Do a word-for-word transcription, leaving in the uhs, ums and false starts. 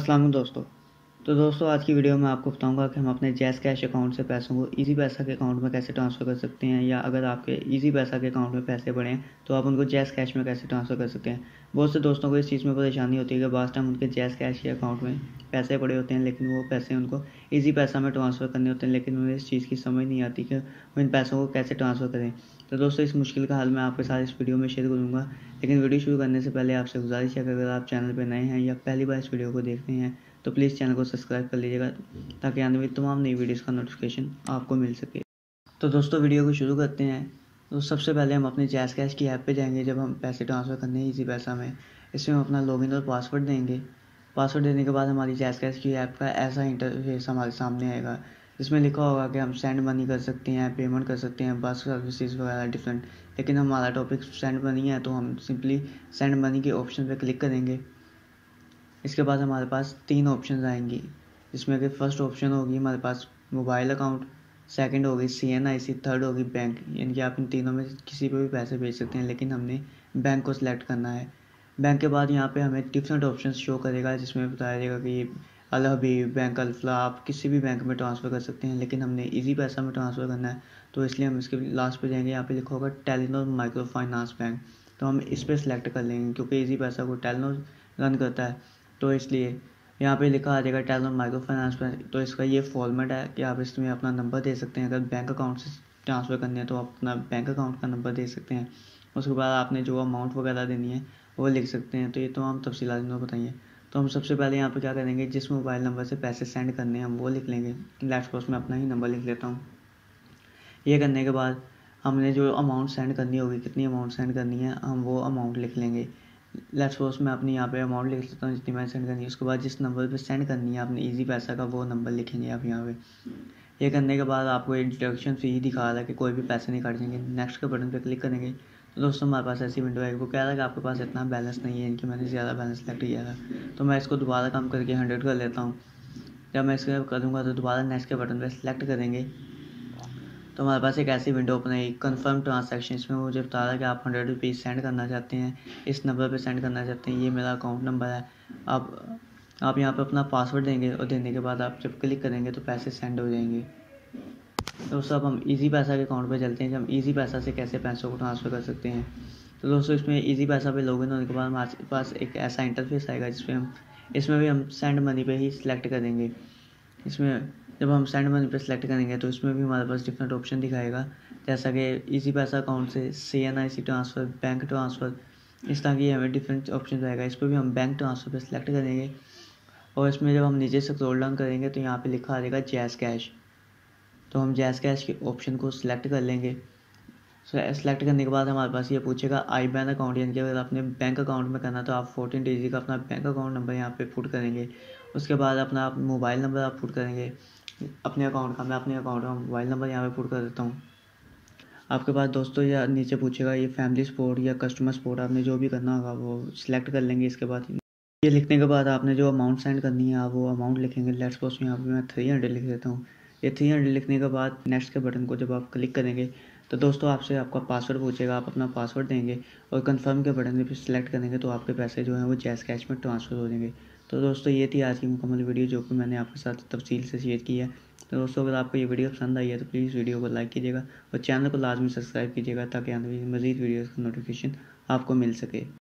अस्सलाम वालेकुम दोस्तों। तो दोस्तों आज की वीडियो में आपको बताऊंगा कि हम अपने जैज़ कैश अकाउंट से पैसों को इजी पैसा के अकाउंट में कैसे ट्रांसफ़र कर सकते हैं, या अगर आपके इजी पैसा के अकाउंट में पैसे पड़े हैं तो आप उनको जैज़ कैश में कैसे ट्रांसफ़र कर सकते हैं। बहुत से दोस्तों को इस चीज़ में परेशानी होती है कि बास टाइम उनके जैज़ कैश के अकाउंट में पैसे पड़े होते हैं, लेकिन वो पैसे उनको ईजी पैसा में ट्रांसफ़र करने होते हैं, लेकिन उन्हें इस चीज़ की समझ नहीं आती कि वो इन पैसों को कैसे ट्रांसफ़र करें। तो दोस्तों इस मुश्किल का हल मैं आपके साथ इस वीडियो में शेयर करूँगा। लेकिन वीडियो शुरू करने से पहले आपसे गुजारिश है कि अगर आप चैनल पर नए हैं या पहली बार इस वीडियो को देख रहे हैं तो प्लीज़ चैनल को सब्सक्राइब कर लीजिएगा, ताकि आने वाली तमाम नई वीडियोस का नोटिफिकेशन आपको मिल सके। तो दोस्तों वीडियो को शुरू करते हैं। तो सबसे पहले हम अपने जैज़ कैश की ऐप पे जाएंगे। जब हम पैसे ट्रांसफ़र करने हैं ईजी पैसा में, इसमें हम अपना लॉगिन और पासवर्ड देंगे। पासवर्ड देने के बाद हमारी जैज़ कैश की ऐप का ऐसा इंटरफेस हमारे सामने आएगा, जिसमें लिखा होगा कि हम सेंड मनी कर सकते हैं, पेमेंट कर सकते हैं, बस सर्विसेज वगैरह डिफरेंट। लेकिन हमारा टॉपिक सेंड मनी है, तो हम सिंपली सेंड मनी के ऑप्शन पर क्लिक करेंगे। इसके बाद हमारे पास तीन ऑप्शन आएंगी, जिसमें कि फ़र्स्ट ऑप्शन होगी हमारे पास मोबाइल अकाउंट, सेकंड होगी C N I C, third होगी बैंक। यानी कि आप इन तीनों में किसी पे भी पैसे भेज सकते हैं, लेकिन हमने बैंक को सिलेक्ट करना है। बैंक के बाद यहाँ पे हमें डिफरेंट ऑप्शन शो करेगा, जिसमें बताया जाएगा कि ये अल हबीब बैंक, अल्फला, आप किसी भी बैंक में ट्रांसफ़र कर सकते हैं, लेकिन हमने ईजी पैसा में ट्रांसफ़र करना है, तो इसलिए हम इसके लास्ट पे जाएंगे। यहाँ पे लिखा होगा टेलीनॉर माइक्रो फाइनेंस बैंक, तो हम इस पर सिलेक्ट कर लेंगे, क्योंकि ईजी पैसा को टेलीनॉर रन करता है, तो इसलिए यहाँ पे लिखा आ जाएगा टेलीनॉर माइक्रो फाइनेंस बैंक। तो इसका ये फॉर्मेट है कि आप इसमें अपना नंबर दे सकते हैं। अगर बैंक अकाउंट से ट्रांसफ़र करनी है तो आप अपना बैंक अकाउंट का नंबर दे सकते हैं। उसके बाद आपने जो अमाउंट वगैरह देनी है वो लिख सकते हैं। तो ये तो हम तफसीलात में बताइए। तो हम सबसे पहले यहाँ पे क्या करेंगे, जिस मोबाइल नंबर से पैसे सेंड करने हैं हम वो लिख लेंगे। लेट्स सपोज मैं अपना ही नंबर लिख लेता हूँ। ये करने के बाद हमने जो अमाउंट सेंड करनी होगी, कितनी अमाउंट सेंड करनी है, हम वो अमाउंट लिख लेंगे। लेट्स सपोज मैं अपनी यहाँ पे अमाउंट लिख लेता हूँ जितनी मैंने सेंड करनी है। उसके बाद जिस नंबर पे सेंड करनी है आपने ईजी पैसा का, वो नंबर लिखेंगे आप यहाँ पे। ये करने के बाद आपको एक डिडक्शन फी दिखा रहा है कि कोई भी पैसे नहीं काट जाएंगे। नेक्स्ट के बटन पे क्लिक करेंगे तो दोस्तों हमारे पास ऐसी विंडो आएगी। वो कह रहा है कि आपके पास इतना बैलेंस नहीं है, इनकी मैंने ज़्यादा बैलेंस सेलेक्ट किया था, तो मैं इसको दोबारा कम करके हंड्रेड कर लेता हूँ। जब मैं इसको करूँगा तो दोबारा नेक्स्ट के बटन पर सेलेक्ट करेंगे तो हमारे पास एक ऐसी विंडो ओपन है, कन्फर्म ट्रांसैक्शन। इसमें मुझे बता रहा है कि आप हंड्रेड रुपीज़ सेंड करना चाहते हैं, इस नंबर पे सेंड करना चाहते हैं, ये मेरा अकाउंट नंबर है। आप आप यहाँ पे अपना पासवर्ड देंगे और देने के बाद आप जब क्लिक करेंगे तो पैसे सेंड हो जाएंगे। तो सब हम इजी पैसा के अकाउंट पे चलते हैं कि हम इजी पैसा से कैसे पैसों को ट्रांसफ़र कर सकते हैं। तो दोस्तों इसमें इजी पैसा पे लॉगिन होने के बाद हमारे पास एक ऐसा इंटरफेस आएगा, जिसमें हम इसमें भी हम सेंड मनी पे ही सिलेक्ट करेंगे। इसमें जब हम सेंड मनी पे सिलेक्ट करेंगे तो इसमें भी हमारे पास डिफरेंट ऑप्शन दिखाएगा, जैसा कि इजी पैसा अकाउंट से C N I C transfer, bank transfer, इस तरह की हमें डिफरेंट ऑप्शन आएगा। इस पर भी हम बैंक ट्रांसफ़र पे सिलेक्ट करेंगे और इसमें जब हम नीचे से स्क्रॉल डाउन करेंगे तो यहाँ पे लिखा आ जाएगा जैज़ कैश, तो हम जैज़ कैश के ऑप्शन को सिलेक्ट कर लेंगे। सेलेक्ट करने के बाद हमारे पास ये पूछेगा आई बैन अकाउंट, यानी कि अगर आपने बैंक अकाउंट में करना तो आप फोर्टीन डिजिट का अपना बैंक अकाउंट नंबर यहाँ पे पुट करेंगे। उसके बाद अपना मोबाइल नंबर आप पुट करेंगे अपने अकाउंट का। मैं अपने अकाउंट का मोबाइल नंबर यहाँ पे पुट कर देता हूँ। आपके पास दोस्तों या नीचे पूछेगा ये फैमिली सपोर्ट या कस्टमर सपोर्ट, आपने जो भी करना होगा वो सिलेक्ट कर लेंगे। इसके बाद ये लिखने के बाद आपने जो अमाउंट सेंड करनी है आप वो अमाउंट लिखेंगे। लेट्स सपोज यहाँ पे मैं थ्री हंड्रेड लिख देता हूँ। ये थ्री हंड्रेड लिखने के बाद नेक्स्ट के बटन को जब आप क्लिक करेंगे तो दोस्तों आपसे आपका पासवर्ड पूछेगा, आप अपना पासवर्ड देंगे और कंफर्म के बटन पे सिलेक्ट करेंगे तो आपके पैसे जो हैं वो जैज़ कैश में ट्रांसफ़र हो जाएंगे। तो दोस्तों ये थी आज की मुकम्मल वीडियो, जो कि मैंने आपके साथ तफसील से शेयर की है। तो दोस्तों अगर आपको ये वीडियो पसंद आई है तो प्लीज़ वीडियो को लाइक कीजिएगा और चैनल को लाजमी सब्सक्राइब कीजिएगा, ताकि आने वाली मज़ीद वीडियोज़ का नोटिफिकेशन आपको मिल सके।